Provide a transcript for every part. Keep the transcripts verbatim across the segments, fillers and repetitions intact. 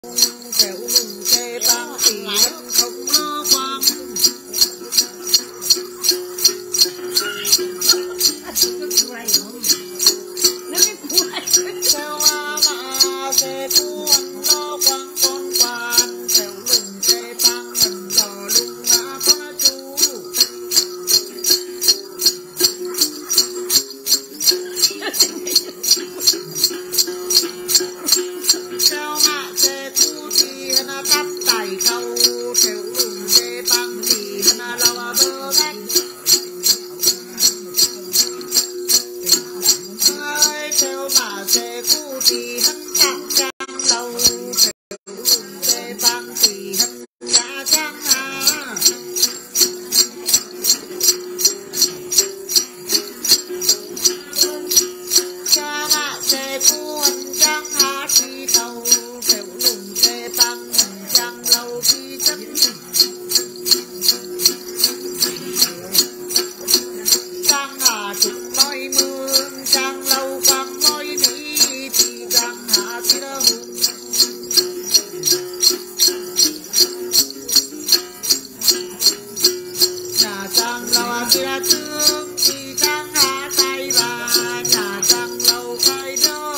kẹo lùng kê tăng thì không lo quăng. Kẹo mà kê cuốn lo quăng con quan kẹo lùng kê tăng hình lò lung ngã có chú. Kẹo mà kê cu thì nó cắt tay câu kẹo lùng kê tăng thì nó lao bơ gách. Kẹo mà kê cu thì hắn căng căng lâu kẹo lùng kê tăng thì hắn ngã căng hà. Cha mạ kê cu hắn căng hà thì tàu kẹo lùng kê tăng hắn căng lâu thì chất. Căng hà chụp nói mương căng lâu quăng nói đi thì căng hà thì đâu. Nhà căng lâu thì là trương thì căng hà tay và nhà căng lâu cái đó.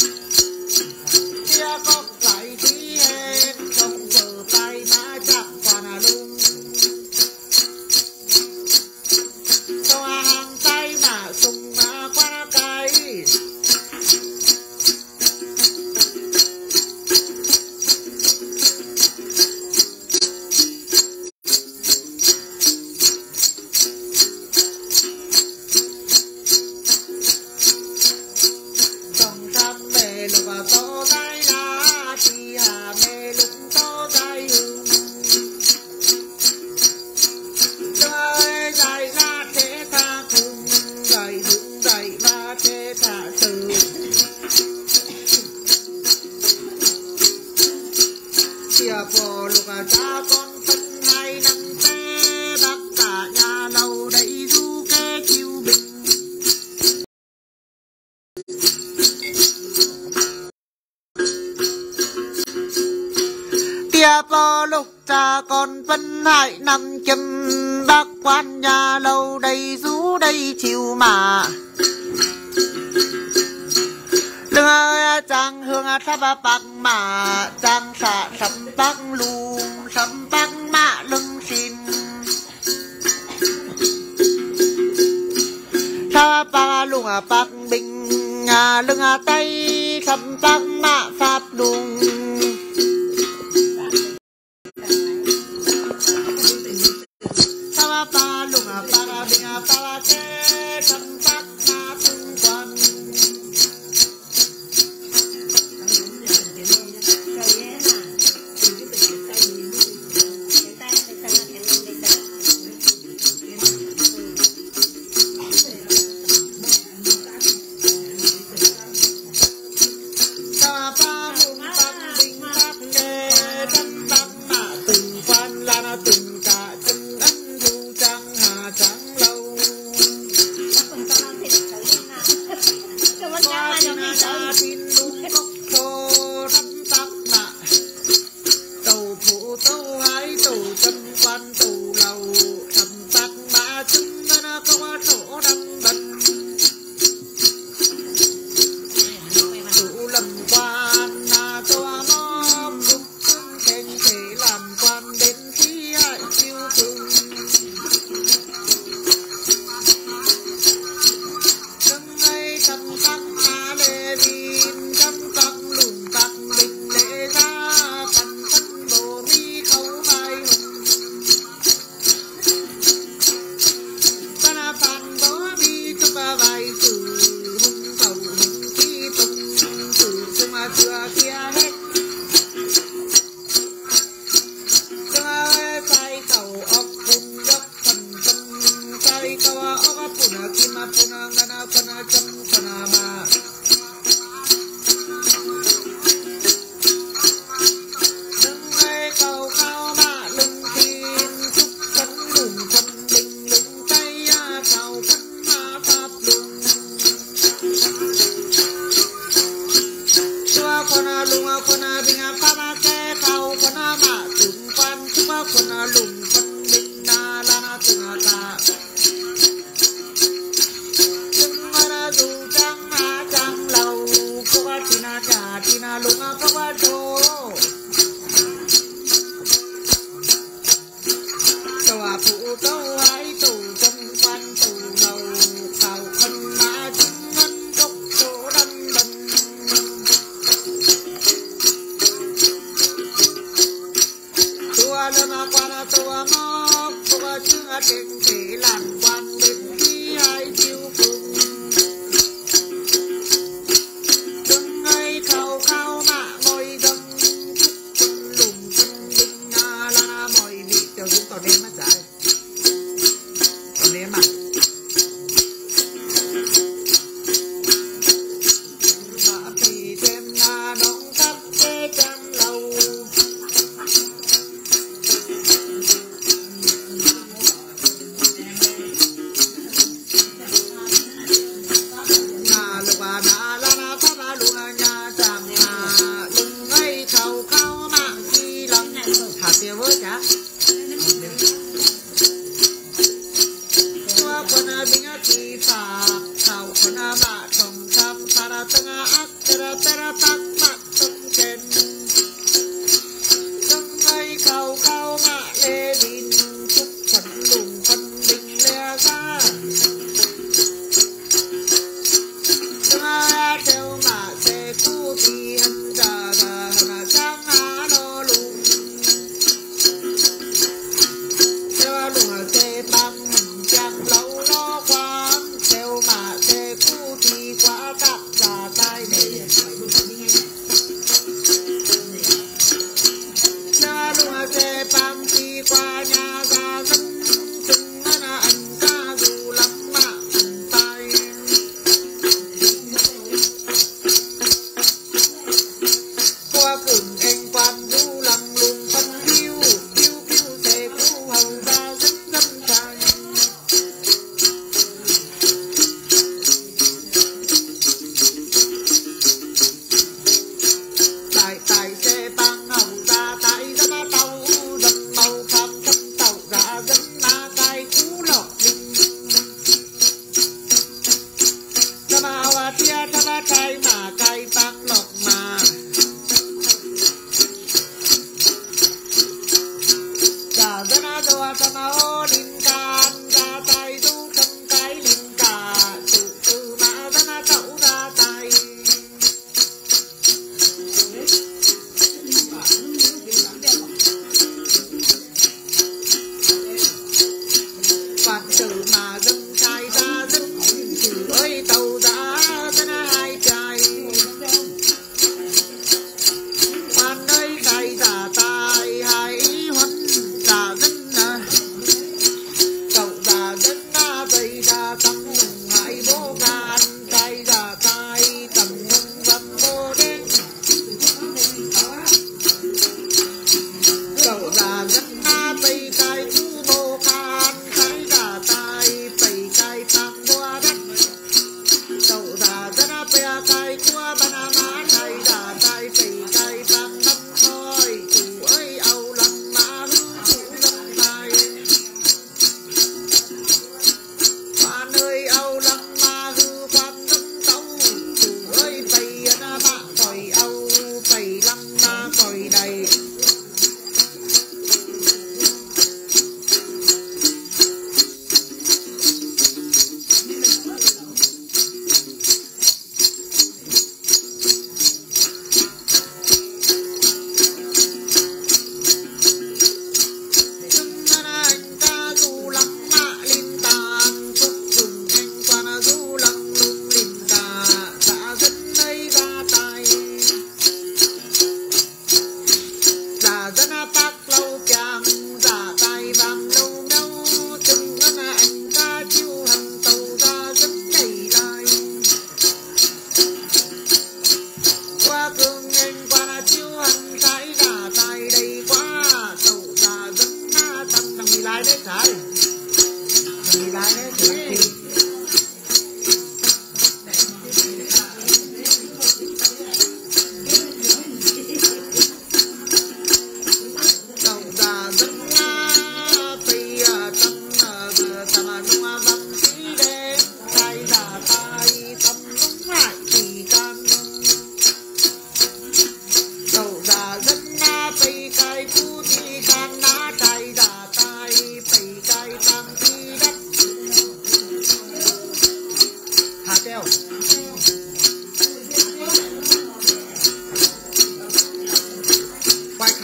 Tia cốc lại thì hết không chờ tay má chặt quả là lung. Cho hàng tay mà sung mà qua cây. Trong trăm mê lúc à tô tay lá thì hà mê lúc tô tay hương. Đời dạy là thế tha cùng dạy đúng dạy là thế tha từ. Chia bò lúc à cha con phân hai năm thế bắt cả nhà lâu đẩy du kê chiêu bình. Tia bò lúc cha con phân hai năm châm bác quan nhà lâu đầy rú đầy chiều mà. Lưng ơi chàng hương thắp bằng mà chàng xạ sắm bằng lùm sắm bằng mạ lưng xin. Thắp bằng lùm bằng bình lưng tay sắm bằng mạ pháp lùm. Thắp bằng lùm bằng bình bằng kê sắm bằng mạ tung quan. Ba ba quân lùng quân minh na la na tường cả từng ngày dù trăng hà trăng lầu qua china trà china lùng qua chỗ tòa phụ tâu hái tù quân quan tù lầu khảo khăn mã chính ngân cốc chỗ đâm đâm tua lơ qua tua ngóc tua chưa trên thể làn quan bên khi ai chiêu cùng từng ngày khao khao mạ môi gầm quân lùng quân đinh na la mỏi bị tiểu chúng tao nếm mất giải tao nếm mà mạ thì thêm na nóng cắt kê trăng lâu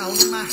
nào nhưng mà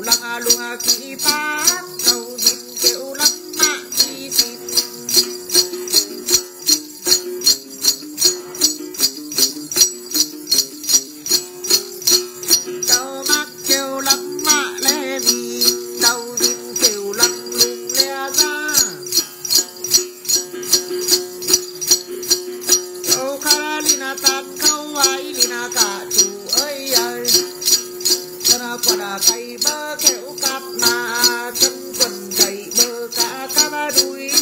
lăng lung kỳ phát đầu nhìn kêu lắm mạ chi xin đầu mắt kêu lắm mạ lê vì đầu nhìn kêu lăng lung lê ra châu khá lina tan khâu ai lina cả chủ ơi ơi chân quần cây bơ kẹo cặp mà chân quần cây bơ cả cặp đuôi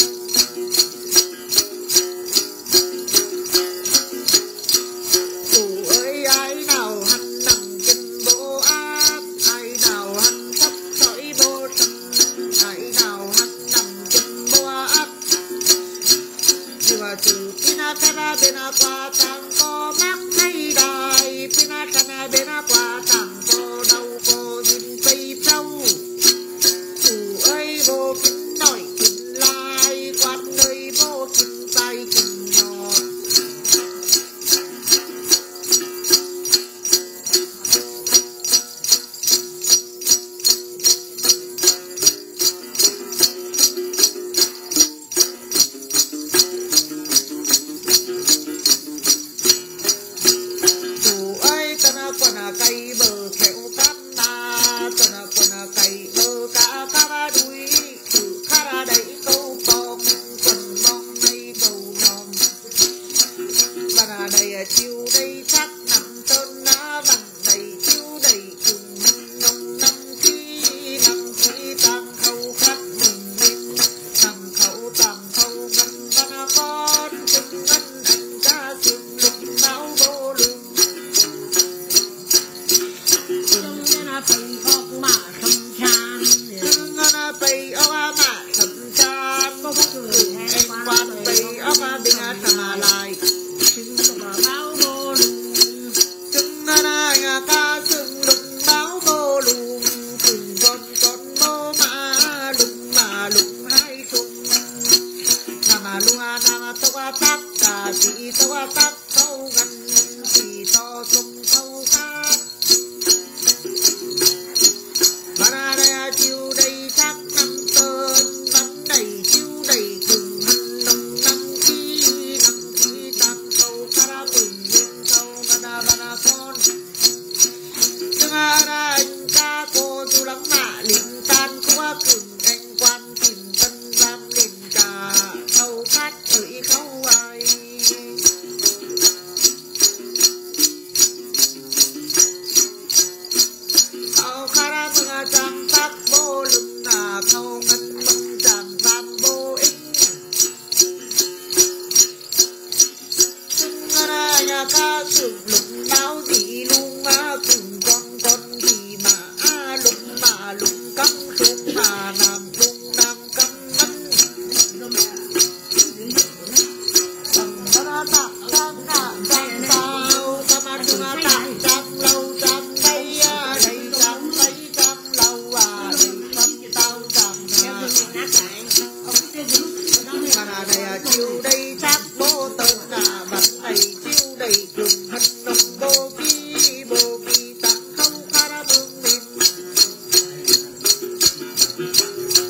chủ ơi ai nào hắn nằm trên bộ áp ai nào hắn thấp sỏi bộ chân ai nào hắn nằm trên bộ áp nhưng mà từ pina cana bên qua tăng có mắc hay đài pina cana bên qua tăng có đâu có nhìn cây trâu chủ ơi vô kính nổi kính lai quan nơi vô kính tay kính nhỏ chủ ơi tân quần cây bờ kẹo cắt ta tân quần cây bờ cá cá đuôi chủ khá đầy câu bò quần mong đây cầu nhòm bà đầy chiều đây chắc nằm tên ná vằn đầy chiều đầy cùng nông năm khi năm khi tăng khâu khắc mừng minh năm khâu tăng khâu ngân văn con chừng ngân anh cha chừng lục máu vô lương bay ốc mà thầm chan em quan bay ốc bên thầm lại chừng na nhà ca chừng lùng báo vô lùng chừng con con mô mà lùng mà lùng hai chung nằm lùng nằm tao tắt cả chỉ tao tắt câu gần chỉ to chung câu khác bà đây chiều đây chắc năm tên bắn đầy chiều đầy cùng hân nông năm khi năm khi tăng câu khá mừng nhiên câu bà bà con chừng anh cha cô dù lắm mạ linh tan quá cùng anh quan tìm tân giam linh trà câu khát ơi khâu ai câu khá mừng chẳng tắt vô lưng là câu ngân mừng chẳng tam vô ích chừng nhà ca chừng lụng báo gì luôn mà cùng con con gì mà lụng mà lụng cắm xuống mà nằm lụng nằm cắm mất tầm đó tạm tạm tạm tạm sao tạm tạm tạm tạm lâu tạm đây đây tạm đây tạm lâu à đây tạm tao tạm mà này chiều đây chắc bố tớ là mặt này chiều đây cùng hân nông bố kỳ bố kỳ tặng không khá ra mương mình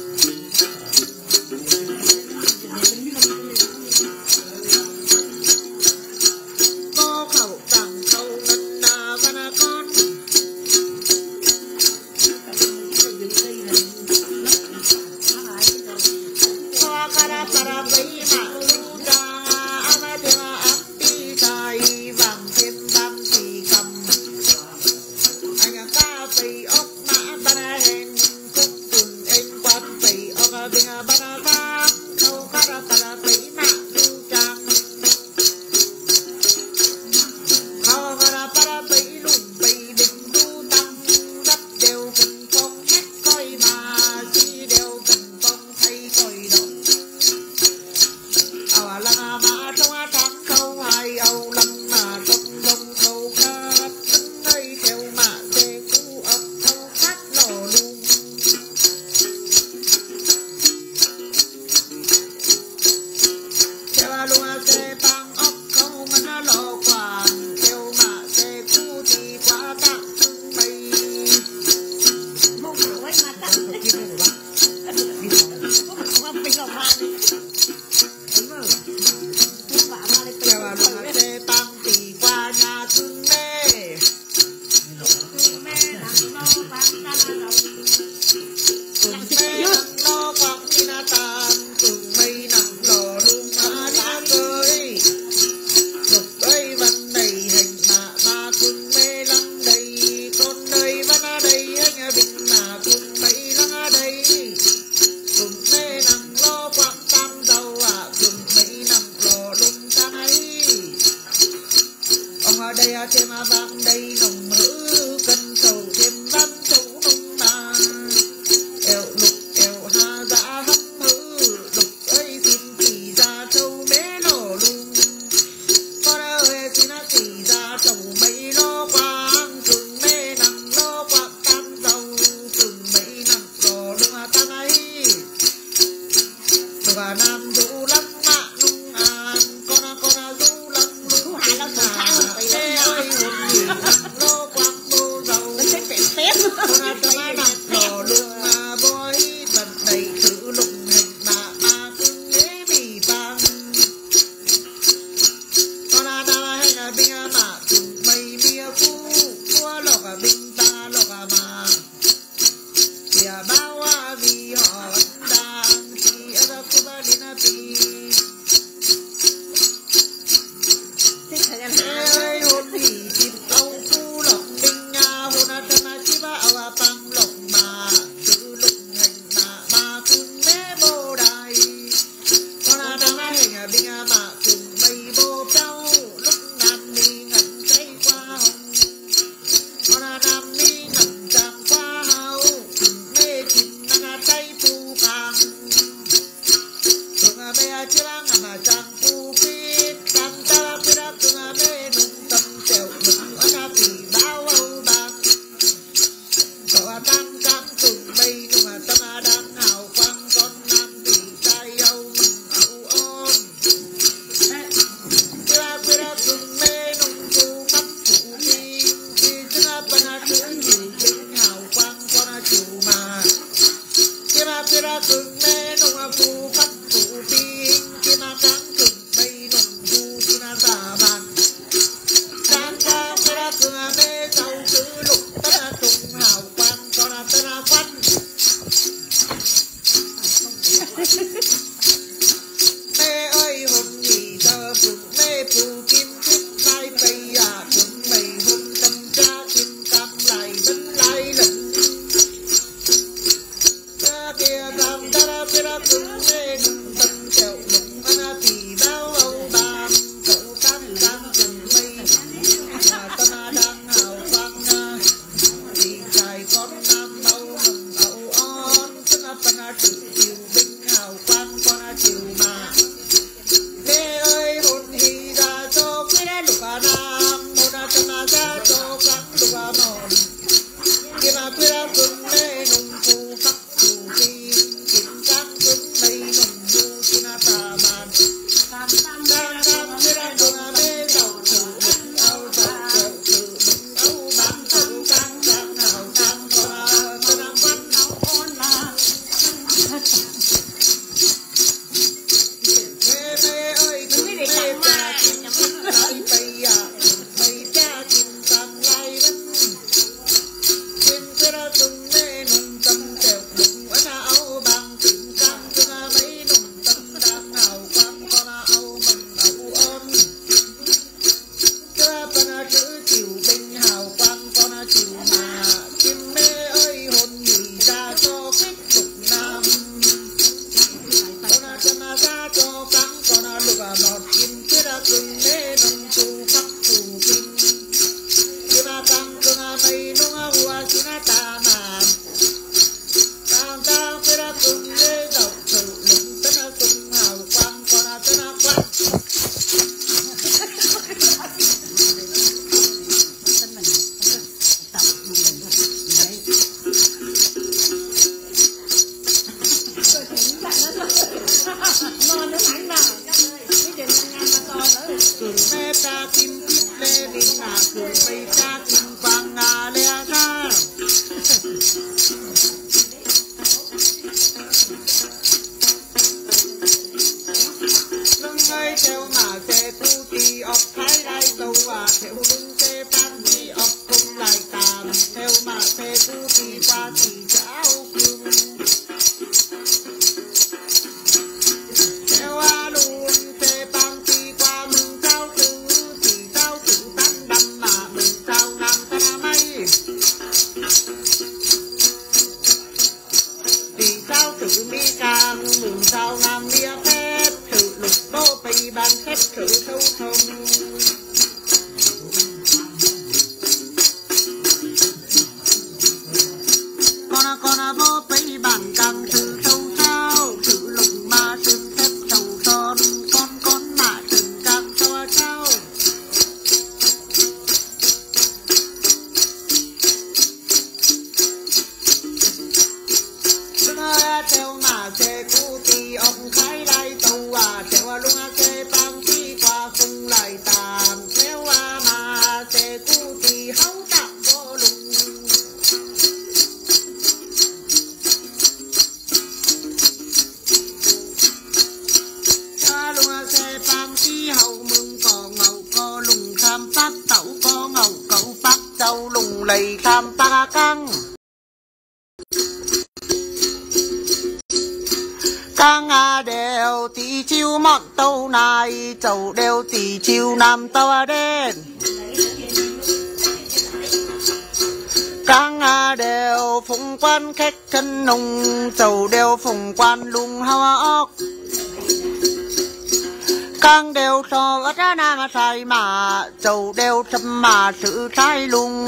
bao vì họ đang thì ở cô ba đi na pi ơi hôn thì tìm câu cu lộc đinh nha hôn à thân à chi ba à bằng lộc mà chữ lục hành mà mà cùng mẹ bồ đài con à đang à hình à bình à mà cùng mây bồ trâu lúc nam mi ngẩn say qua hồng con à nam mi ngẩn tràn qua hậu cùng mê chìm à tay phu càng cùng à mẹ chi ba ngắm à tràn phu phít tràn ta phít à cùng à mẹ nung tâm trèo nung ở na phì bao âu bạc cậu à tăng cam cùng mây nung à tâm à đang hào quang con nam phì trai âu mừng âu ôn phít à phít à cùng mẹ nung phu khắp phụ phi khi chân à bần à chữ nhiều chính hào quang con à chủ mà phít à phít à cùng mẹ nung à phu khắp phụ phi khi mà cáng cùng mây nung phu khi mà giả bàn cáng ca phít à cùng à mẹ giàu chữ lục tất à cùng hào quang con à tất à quanh mẹ ơi hồn nhị tơ cùng mẹ phù kim khít lai tây à cùng mày hôn tâm cha kim cam lại bấn lai lận ta kia cam ta ra phết ra cùng mẹ nung tâm trèo nung ăn à thì bao âu bàm cậu cam cam cùng mây mà tâm à đang hào quang à thì trai con nam âu mừng âu on chân à phân à chịu chiều binh hào quang con à chiều mà mẹ ơi hồn hi ra cho cái đá lục à nam hồn à tâm à ra cho cắn lục à mòn kia mà quyết đã cùng mẹ nung phu khắp phù phi kim cang cùng mây nung phu xin à tà màn cam cam quyết đã cùng à mẹ giàu thử mừng âu giàu giàu thử mừng âu bán thâu cang cang hào cang con à tân à văn âu ôn là mẹ mẹ ơi cùng mẹ cha kim khít lai tây à cùng mây cha kim cam lai vẫn kim quyết đã cùng mẹ nung tâm trèo nung ở na âu bằng kim cam cùng à mấy nung tâm đang hào quang con à âu mừng âu ôn kia phân à chữ chiều binh hào quang con à chiều mà kim mẹ ơi hồn nhị ra cho quyết lục nam con à chân à ra cho cắn con à lục à một kim quyết đã cùng mẹ nung phu khắp phù kim kim à căng cùng à mây nung à hùa xin à tà màn căng căng quyết đã cùng mẹ giàu thử lục tân à cùng hào quang con à tân à quang ngon nó thẳng nào cái chuyện ăn mà to nữa cùng mẹ cha kim khít lê đình à cùng mây cha kim quang à lê ra lưng ơi theo mà xe tu tì ọc thái lai tàu à theo lưng xe pan tì ọc không lại tàm theo mà xe tu tì qua tì cháo cưng theo a luôn xe pan tì qua mừng sao tử tì sao tử tan đâm mà mừng sao nam ta mây tì sao tử mi càng mừng sao nam mía phép thử lục đô tây ban phép thử thâu thông con à con à vô tây ban càng thử thâu sao thử lục ma từng phép thâu son con con mà từng càng cho sao lưng ơi theo mà xe cu tì ông khai lai tàu à theo à lung à xe băng tì qua không lại tạm theo à mà xe cu tì hấu tạm vô lung à lung à xe băng tì hầu mừng có ngầu có lung tham phát tẩu có ngầu cậu phát châu lung lầy tham ta căng Càng à đều tí chiêu mọn tàu này chầu đều tí chiêu nam tàu đen Càng à đều phùng quan khách thân nùng chầu đều phùng quan lung hoa ốc Càng đều so ớt ra nam sai mà chầu đều thâm mà sự sai lung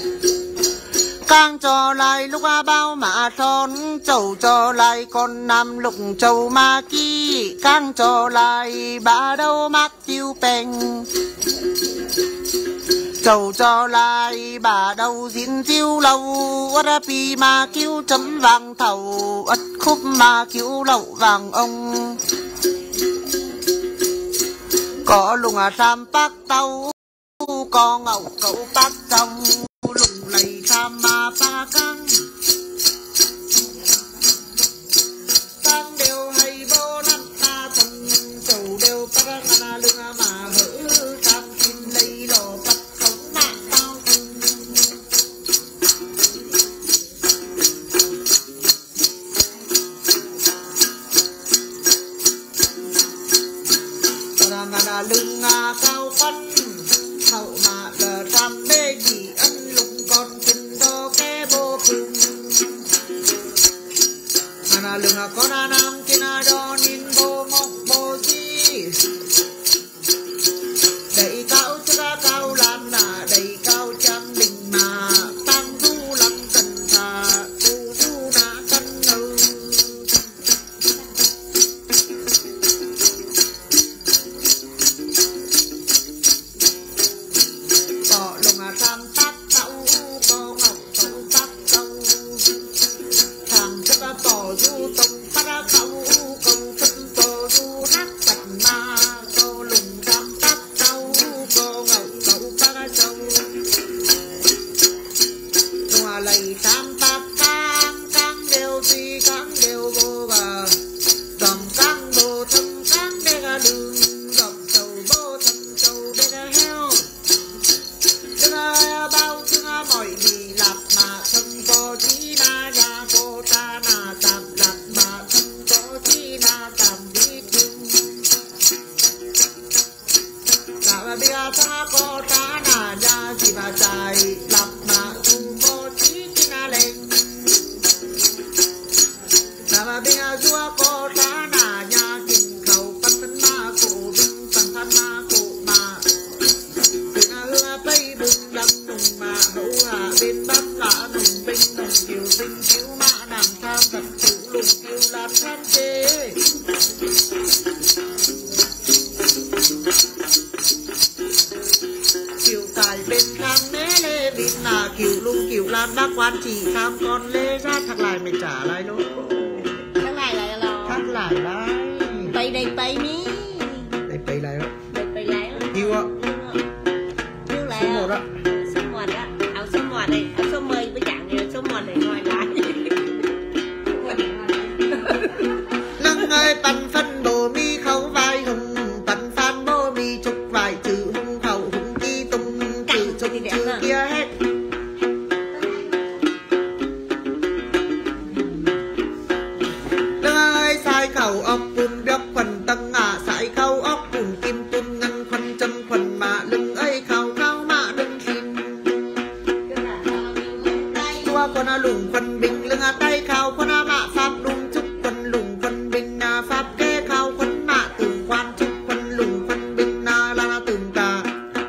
Càng cho lại lúc bao mà son chầu cho lại con nam lục chầu ma ki Càng cho lại bà đâu mắc tiêu bèn chầu cho lại bà đâu diễn tiêu lâu ớt pi mà kiêu chấm vàng thầu ớt khúc mà kiêu lậu vàng ông có lùng à sam bác tàu có ngậu cậu bác trong lùng lầy sam mà ba căng căng đều hay bô nát ta thằng chầu đều bác na lưng mà hở sam xin lấy lò bắt không nát tao là lưng cao phân hậu mà lờ tam mê gì ân lùng còn tình đo cái bô phừng là lưng con nam kia đo nín bô mọc bô chi đầy cao cho cao lan là đầy cao trăm đình mà tăng du lăng cần thà tu du na cân nâu Tam tác tàu có ngọc tàu tác tàu thằng chất đã tỏ du tông phát đã khẩu công phân tỏ du nát tật ma có lùng tam tác tàu có ngọc tàu phát đã châu hòa lầy tam tác cang cang đều gì cang đều vô bà dòng cang đồ thâm cang đê ga đường dòng tàu vô thâm tàu đê ga heo bao chương mọi gì lạc mà thân có chi na nhà cô ta na tạm lạc mà thân có chi na tạm đi chung là bia ta có ta na nhà gì mà dài lạc mà chung có chi chi na lên là bia vua có ta na nhà kinh khẩu phân phân ma cổ binh phân phân ma cổ mà tình hứa bay bừng đâm nùng mà hậu hà bên bắc lạ nùng binh nùng kiều binh cứu mã nàng tham thật chịu lùng kiều làm tham chế kiều tài bên tham mế lê vịt là kiều lùng kiều lan bác quan chỉ tham con lê ra thằng lại mày trả lại luôn thằng lại lại là thằng lại lại bay đây bay mi đây bay lại đó đây bay lại kiều ạ kiều lại số một á số một á áo số một này áo số mười với chẳng này số một này ngoài lại nâng ơi bắn phân bồ mi khấu vai hùng bắn phan bồ mi trục vài chữ hùng khẩu hùng chi tung chữ trục chữ kia hết nâng ơi sai khẩu ốc bùn bióc quần tăng ngả sai khâu ốc bùn kim tung ngăn khuân châm khuần mà lưng ấy khẩu khâu mạ lưng xin chua con lùng khuân bình lưng tay khao con mạ pháp lung chúc khuân lùng khuân bình pháp kê khao khuân mạ tường quan chúc khuân lùng khuân bình là tường cả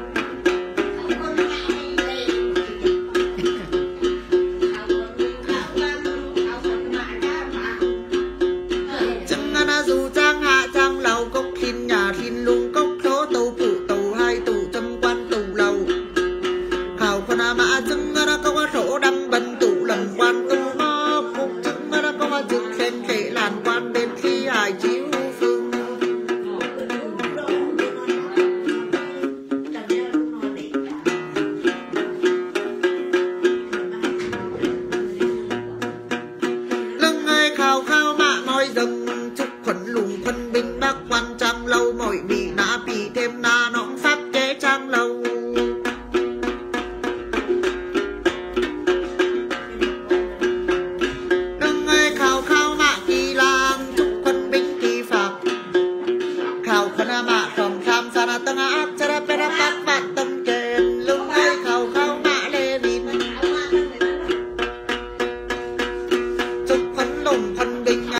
chẳng là dù trang hạ trang lầu cốc thiên nhà thiên lung cốc số tàu phụ tàu hai tàu châm quan tàu lầu khảo con mạ chứng là có số đâm bần tụ lầm quan tàu mơ phục chứng là có trực khen kể làn quan đến khi hải chiếu phương lưng ơi khao khao mạ nói dừng